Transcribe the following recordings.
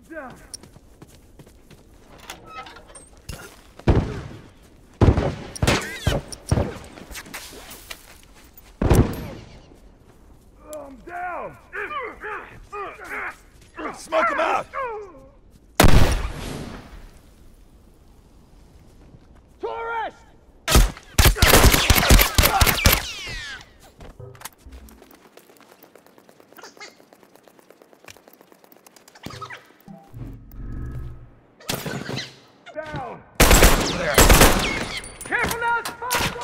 down. I'm down. Smoke him out. Tourist! Down! There. Careful now, it's fire!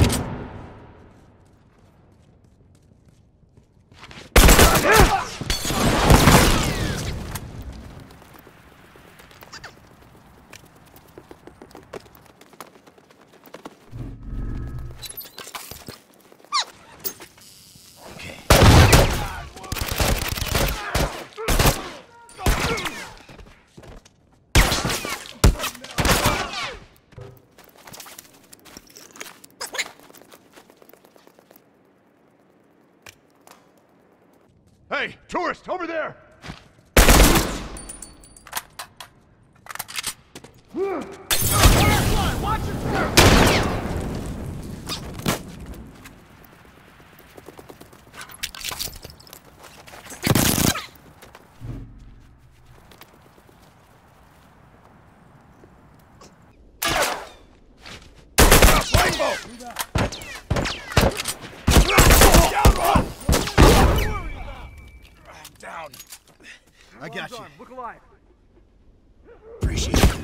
Hey, tourist, over there! Watch your step! Down. I got you. Look alive. Appreciate it.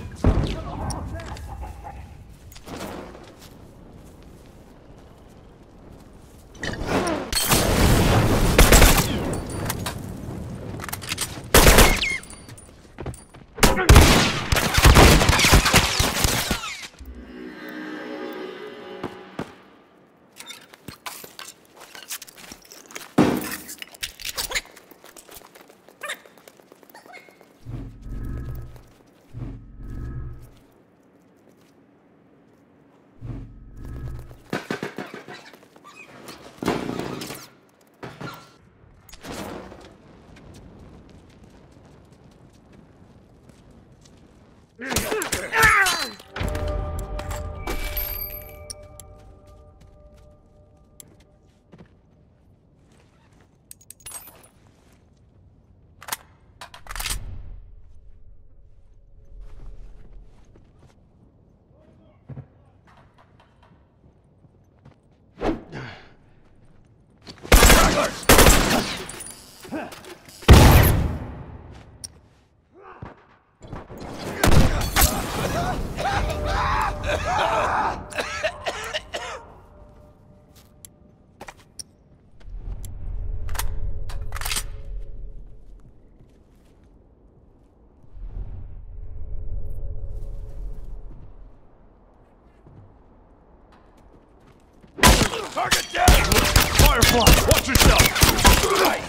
Target down! Firefly, watch yourself! Nice.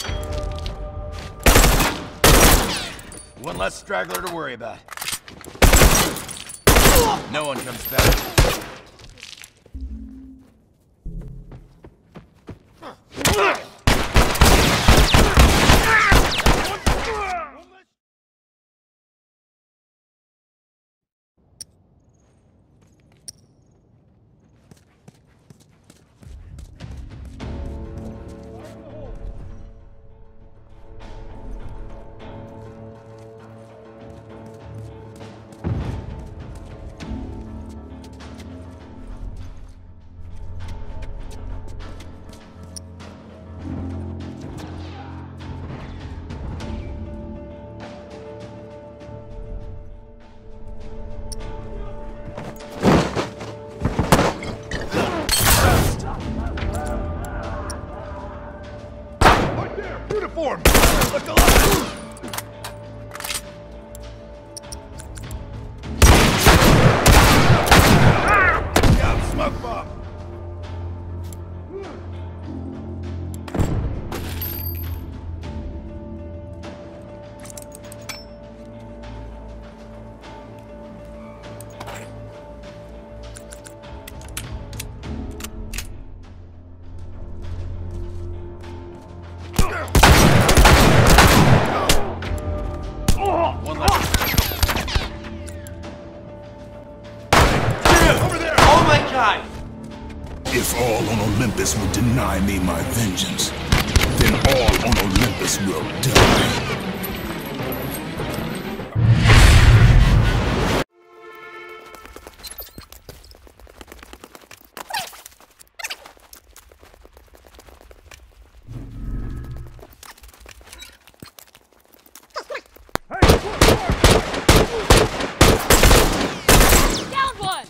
One less straggler to worry about. No one comes back. One left. Over there! Oh my god! If all on Olympus will deny me my vengeance, then all on Olympus will die. Down one!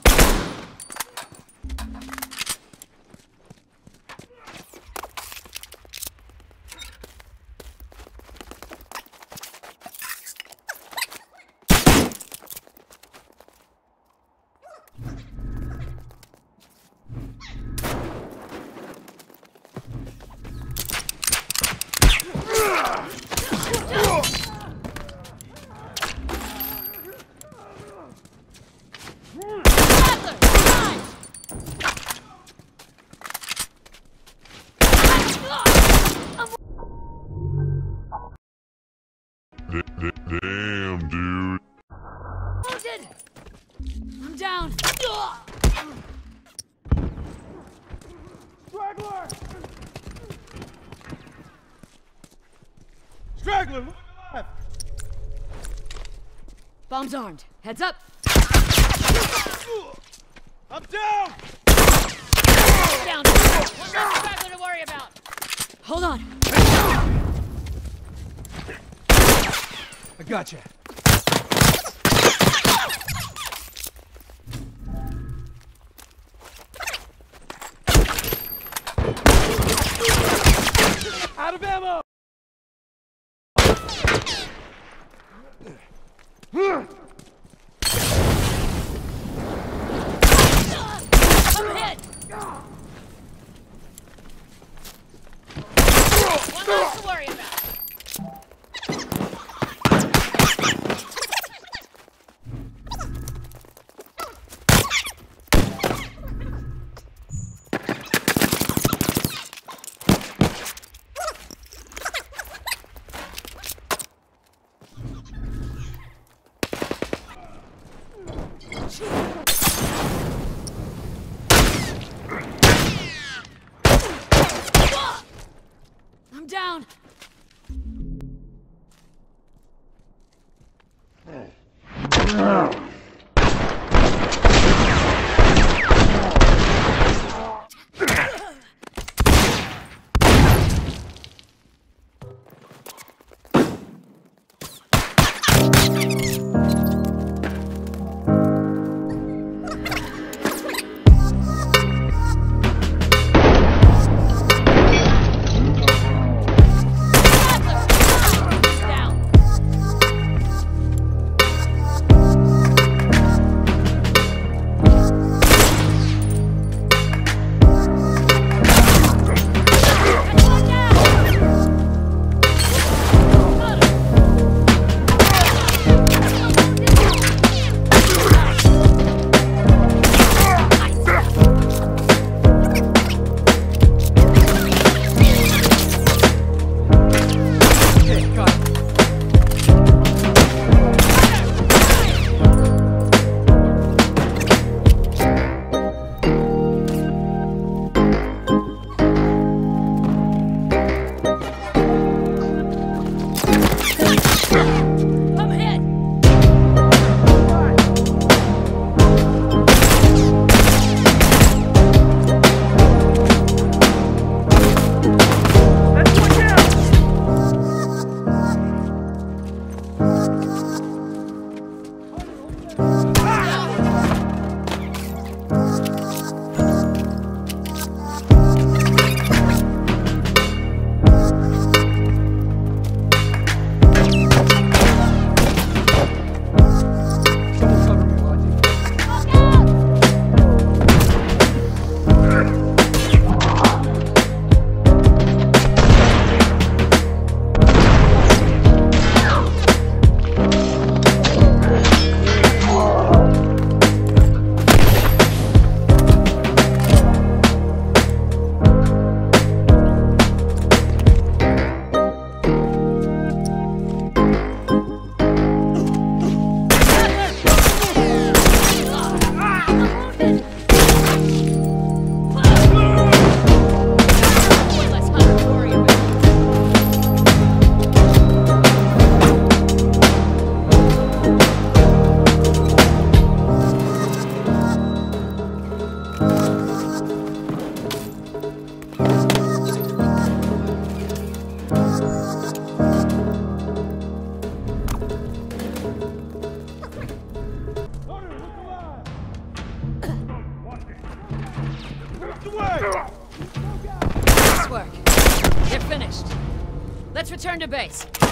Damn, dude. Wounded! I'm down. Straggler! Straggler! Look alive! Bomb's armed. Heads up. I'm down! Down. One less straggler to worry about. Hold on. I gotcha. Out of ammo! I'm hit. One less to worry about. I'm down. Down. They're finished. Let's return to base.